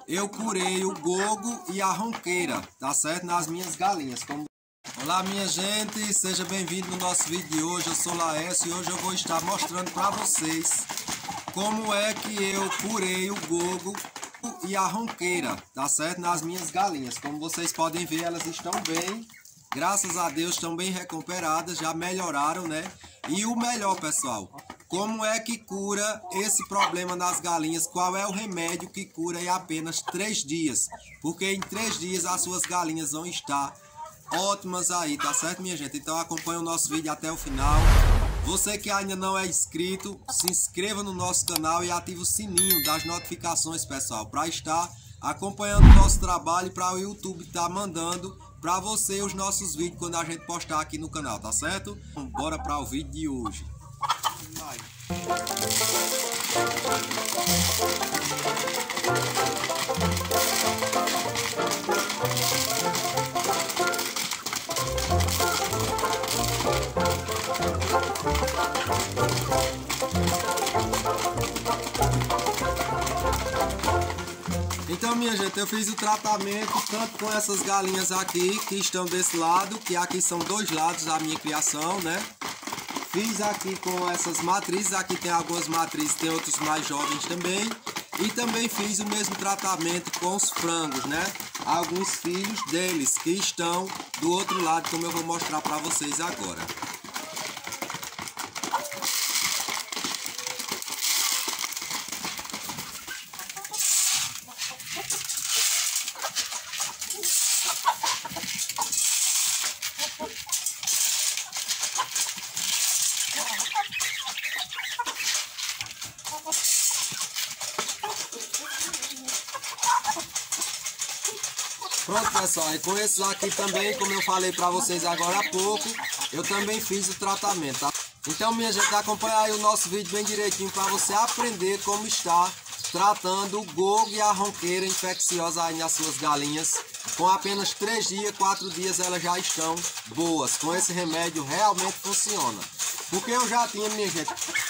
eu curei o gogo e a ronqueira, tá certo? Nas minhas galinhas. Olá minha gente, seja bem-vindo no nosso vídeo de hoje. Eu sou Laércio e hoje eu vou estar mostrando para vocês como é que eu curei o gogo e a ronqueira, tá certo? Nas minhas galinhas. Como vocês podem ver, elas estão bem, graças a Deus, estão bem recuperadas, já melhoraram, né? E o melhor, pessoal, como é que cura esse problema nas galinhas? Qual é o remédio que cura em apenas 3 dias? Porque em 3 dias as suas galinhas vão estar ótimas aí, tá certo, minha gente? Então acompanha o nosso vídeo até o final. Você que ainda não é inscrito, se inscreva no nosso canal e ative o sininho das notificações, pessoal, para estar acompanhando o nosso trabalho, para o YouTube estar mandando para você os nossos vídeos quando a gente postar aqui no canal, tá certo? Então, bora para o vídeo de hoje. Então, minha gente, eu fiz o tratamento tanto com essas galinhas aqui que estão desse lado, que aqui são 2 lados da minha criação, né? Fiz aqui com essas matrizes, aqui tem algumas matrizes, tem outros mais jovens também. E também fiz o mesmo tratamento com os frangos, né? Alguns filhos deles que estão do outro lado, como eu vou mostrar para vocês agora. Pronto, pessoal, e com esses aqui também, como eu falei para vocês agora há pouco, eu também fiz o tratamento, tá? Então, minha gente, acompanha aí o nosso vídeo bem direitinho para você aprender como está tratando o gogo e a ronqueira infecciosa aí nas suas galinhas. Com apenas 3 dias, 4 dias elas já estão boas. Com esse remédio realmente funciona. Porque eu já tinha, minha gente...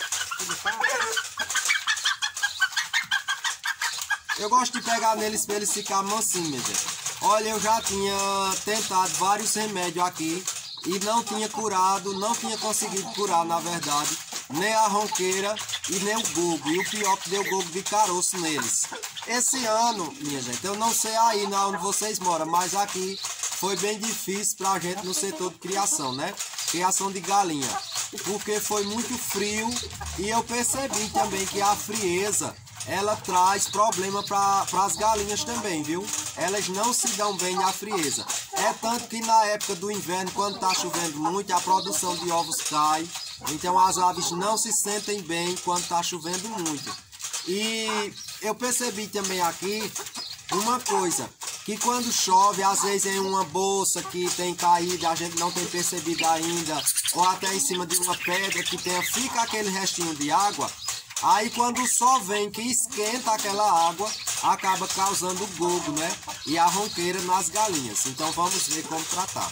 Eu gosto de pegar neles para eles ficarem mansinhos, minha gente. Olha, eu já tinha tentado vários remédios aqui e não tinha curado, não tinha conseguido curar, na verdade, nem a ronqueira e nem o gogo. E o pior que deu gogo de caroço neles. Esse ano, minha gente, eu não sei aí onde vocês moram, mas aqui foi bem difícil pra gente no setor de criação, né? Criação de galinha. Porque foi muito frio e eu percebi também que a frieza, ela traz problema para as galinhas também, viu? Elas não se dão bem na frieza. É tanto que na época do inverno, quando está chovendo muito, a produção de ovos cai. Então as aves não se sentem bem quando está chovendo muito. E eu percebi também aqui uma coisa, que quando chove, às vezes em uma bolsa que tem caído, a gente não tem percebido ainda, ou até em cima de uma pedra que fica aquele restinho de água. Aí quando o sol vem que esquenta aquela água, acaba causando gogo, né? E a ronqueira nas galinhas. Então vamos ver como tratar.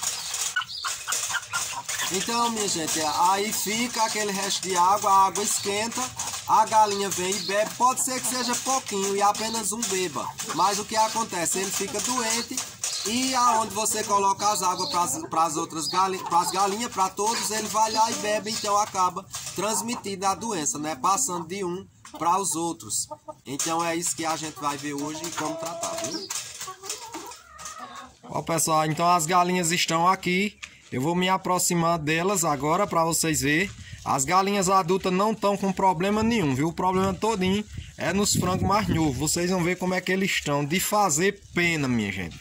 Então, minha gente, aí fica aquele resto de água, a água esquenta, a galinha vem e bebe. Pode ser que seja pouquinho e apenas um beba. Mas o que acontece? Ele fica doente e aonde você coloca as águas para as outras galinhas, para as galinhas, para todos, ele vai lá e bebe, então acaba transmitindo a doença, né? Passando de um para os outros. Então é isso que a gente vai ver hoje e como tratar, viu? Ó, pessoal, então as galinhas estão aqui. Eu vou me aproximar delas agora para vocês verem. As galinhas adultas não estão com problema nenhum, viu? O problema todinho é nos frangos mais novos. Vocês vão ver como é que eles estão de fazer pena, minha gente.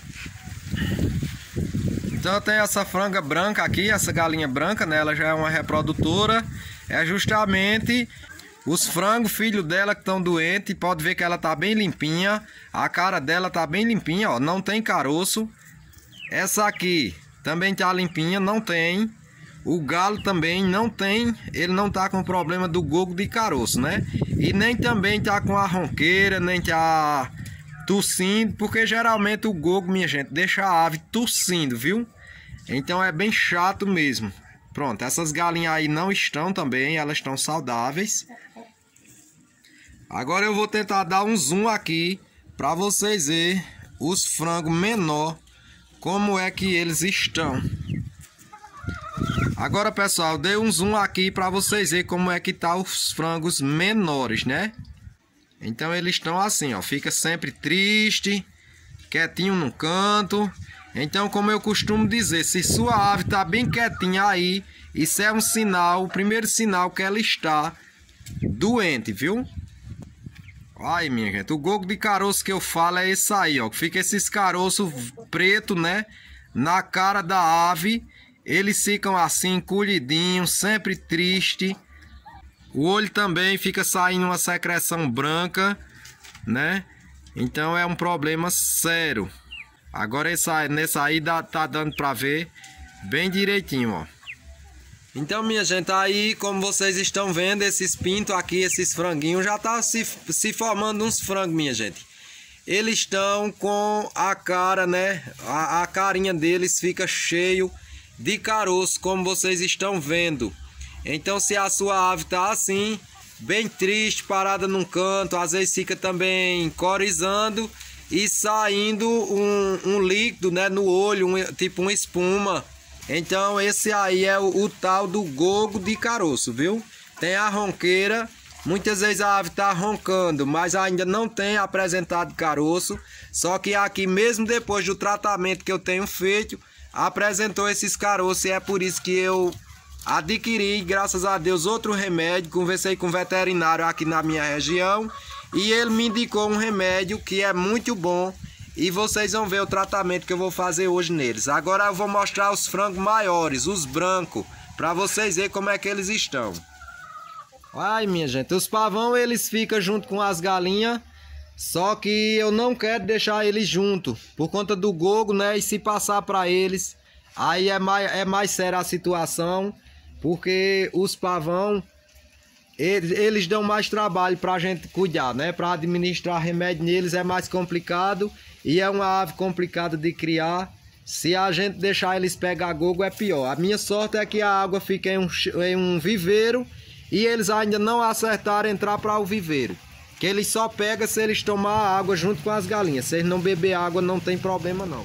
Então tem essa franga branca aqui, essa galinha branca, né? Ela já é uma reprodutora. É justamente os frangos, filho dela, que estão doentes. Pode ver que ela tá bem limpinha. A cara dela tá bem limpinha, ó. Não tem caroço. Essa aqui também tá limpinha, não tem. O galo também não tem. Ele não tá com problema do gogo de caroço, né? E nem também tá com a ronqueira, nem tá tossindo, porque geralmente o gogo, minha gente, deixa a ave tossindo, viu? Então é bem chato mesmo. Pronto, essas galinhas aí não estão também, elas estão saudáveis. Agora eu vou tentar dar um zoom aqui para vocês verem os frangos menor como é que eles estão. Agora, pessoal, dei um zoom aqui para vocês verem como é que tá os frangos menores, né? Então eles estão assim, ó, fica sempre triste, quietinho no canto. Então, como eu costumo dizer, se sua ave tá bem quietinha aí, isso é um sinal, o primeiro sinal que ela está doente, viu? Aí, minha gente, o gogo de caroço que eu falo é esse aí, ó. Fica esses caroços preto, né? Na cara da ave. Eles ficam assim, encolhidinhos, sempre triste. O olho também fica saindo uma secreção branca, né? Então é um problema sério. Agora nesse aí tá dando pra ver bem direitinho, ó. Então, minha gente, aí como vocês estão vendo, esses pintos aqui, esses franguinhos, já tá se formando uns frangos, minha gente. Eles estão com a cara, né? A carinha deles fica cheio de caroço, como vocês estão vendo. Então, se a sua ave tá assim, bem triste, parada num canto, às vezes fica também corizando e saindo um líquido, né, no olho, tipo uma espuma. Então esse aí é o tal do gogo de caroço, viu? Tem a ronqueira, muitas vezes a ave tá roncando, mas ainda não tem apresentado caroço. Só que aqui mesmo depois do tratamento que eu tenho feito, apresentou esses caroços, e é por isso que eu adquiri, graças a Deus, outro remédio. Conversei com um veterinário aqui na minha região e ele me indicou um remédio que é muito bom. E vocês vão ver o tratamento que eu vou fazer hoje neles. Agora eu vou mostrar os frangos maiores, os brancos, para vocês verem como é que eles estão. Ai, minha gente, os pavão eles ficam junto com as galinhas, só que eu não quero deixar eles junto por conta do gogo, né? E se passar para eles, aí é mais séria a situação, porque os pavão eles dão mais trabalho para a gente cuidar, né? Para administrar remédio neles é mais complicado. E é uma ave complicada de criar. Se a gente deixar eles pegar gogo é pior. A minha sorte é que a água fica em um viveiro e eles ainda não acertaram entrar para o viveiro. Que eles só pegam se eles tomar água junto com as galinhas. Se eles não beber água não tem problema não.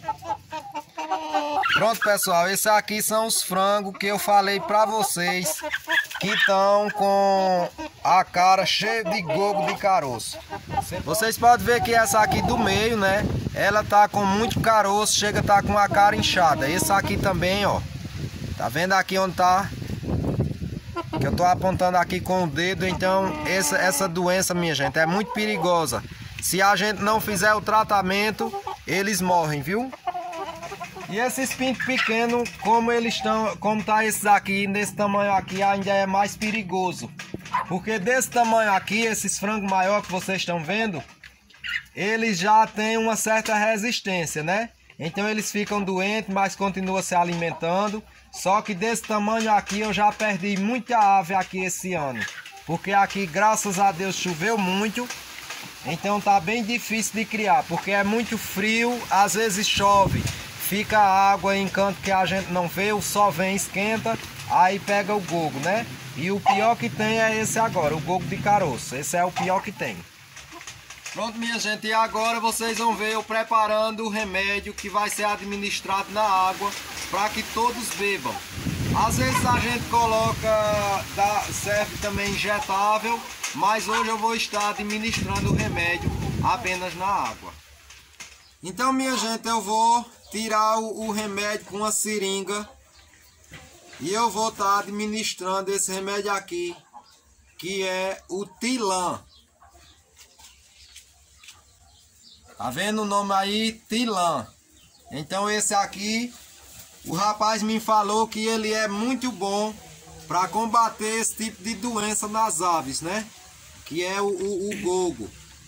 Pronto, pessoal, esses aqui são os frangos que eu falei para vocês, que estão com a cara cheia de gogo de caroço. Vocês podem ver que essa aqui do meio, né? Ela tá com muito caroço, chega a tá com a cara inchada. Esse aqui também, ó. Tá vendo aqui onde tá? Que eu tô apontando aqui com o dedo. Então essa doença, minha gente, é muito perigosa. Se a gente não fizer o tratamento, eles morrem, viu? E esses pintos pequenos, como eles estão, como tá esses aqui, nesse tamanho aqui, ainda é mais perigoso. Porque desse tamanho aqui, esses frangos maiores que vocês estão vendo, eles já têm uma certa resistência, né? Então eles ficam doentes, mas continuam se alimentando. Só que desse tamanho aqui eu já perdi muita ave aqui esse ano. Porque aqui, graças a Deus, choveu muito. Então tá bem difícil de criar, porque é muito frio, às vezes chove. Fica água em canto que a gente não vê, o sol vem, esquenta, aí pega o gogo, né? E o pior que tem é esse agora, o gogo de caroço. Esse é o pior que tem. Pronto, minha gente, e agora vocês vão ver eu preparando o remédio que vai ser administrado na água para que todos bebam. Às vezes a gente coloca, serve também injetável, mas hoje eu vou estar administrando o remédio apenas na água. Então, minha gente, eu vou tirar o remédio com uma seringa e eu vou estar administrando esse remédio aqui, que é o Tilan. Tá vendo o nome aí? Tilan. Então esse aqui, o rapaz me falou que ele é muito bom para combater esse tipo de doença nas aves, né? Que é o gogo.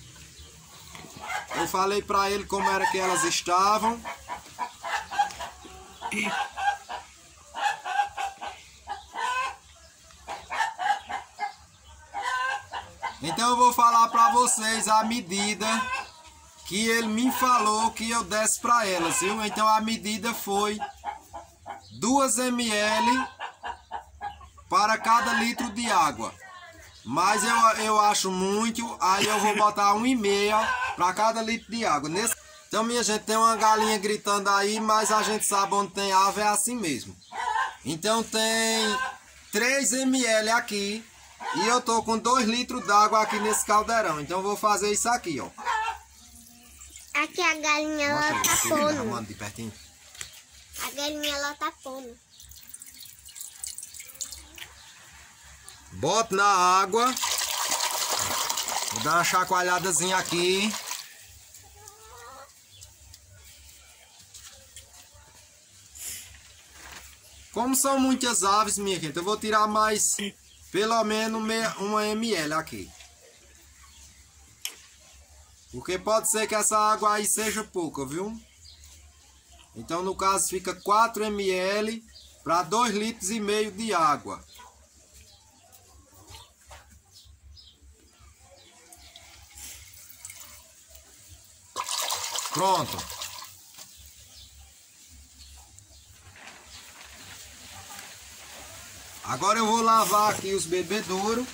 Eu falei para ele como era que elas estavam. Então eu vou falar para vocês a medida que ele me falou que eu desse para elas, viu? Então a medida foi 2 ml para cada litro de água. Mas eu acho muito, aí eu vou botar 1,5 para cada litro de água. Então, minha gente, tem uma galinha gritando aí, mas a gente sabe onde tem ave é assim mesmo. Então tem 3 ml aqui e eu tô com 2 litros d'água aqui nesse caldeirão. Então eu vou fazer isso aqui, ó. Aqui a galinha ela tá pondo. De pertinho. A galinha ela tá pondo. Boto na água. Vou dar uma chacoalhadazinha aqui. Como são muitas aves, minha gente, eu vou tirar mais, pelo menos 1 ml aqui. Porque pode ser que essa água aí seja pouca, viu? Então, no caso, fica 4 ml para 2,5 litros de água. Pronto. Agora eu vou lavar aqui os bebedouros.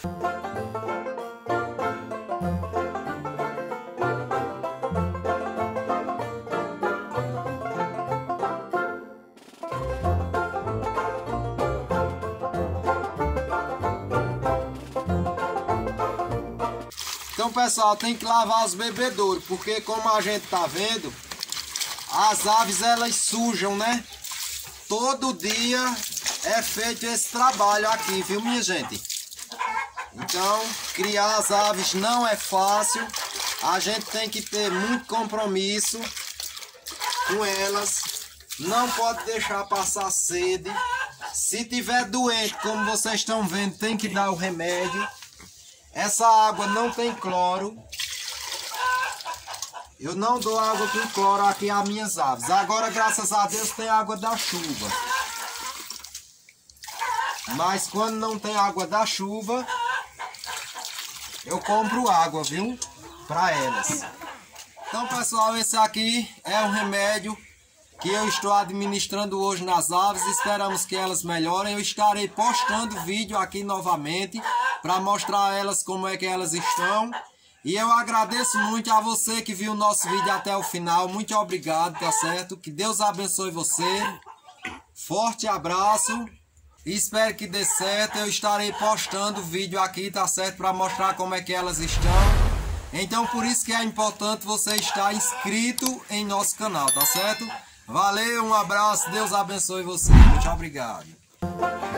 Então, pessoal, tem que lavar os bebedouros, porque como a gente tá vendo, as aves elas sujam, né? Todo dia é feito esse trabalho aqui, viu, minha gente? Então, criar as aves não é fácil. A gente tem que ter muito compromisso com elas. Não pode deixar passar sede. Se tiver doente, como vocês estão vendo, tem que dar o remédio. Essa água não tem cloro. Eu não dou água com cloro aqui às minhas aves. Agora, graças a Deus, tem água da chuva. Mas quando não tem água da chuva, eu compro água, viu? Para elas. Então, pessoal, esse aqui é um remédio que eu estou administrando hoje nas aves. Esperamos que elas melhorem. Eu estarei postando vídeo aqui novamente para mostrar a elas como é que elas estão. E eu agradeço muito a você que viu o nosso vídeo até o final. Muito obrigado, tá certo? Que Deus abençoe você. Forte abraço. E espero que dê certo. Eu estarei postando vídeo aqui, tá certo? Para mostrar como é que elas estão. Então por isso que é importante você estar inscrito em nosso canal, tá certo? Valeu, um abraço, Deus abençoe você. Muito obrigado.